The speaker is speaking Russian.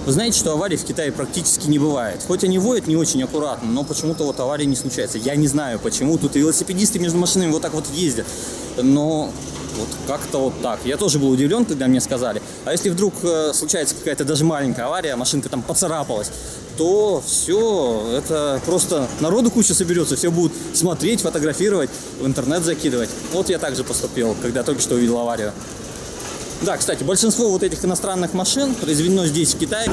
Вы знаете, что аварий в Китае практически не бывает. Хоть они водят не очень аккуратно, но почему-то вот аварии не случается. Я не знаю почему. Тут и велосипедисты между машинами вот так вот ездят. Но вот как-то вот так. Я тоже был удивлен, когда мне сказали. А если вдруг случается какая-то даже маленькая авария, машинка там поцарапалась, то все, это просто народу куча соберется, все будут смотреть, фотографировать, в интернет закидывать. Вот я также поступил, когда только что увидел аварию. Да, кстати, большинство вот этих иностранных машин произведено здесь, в Китае.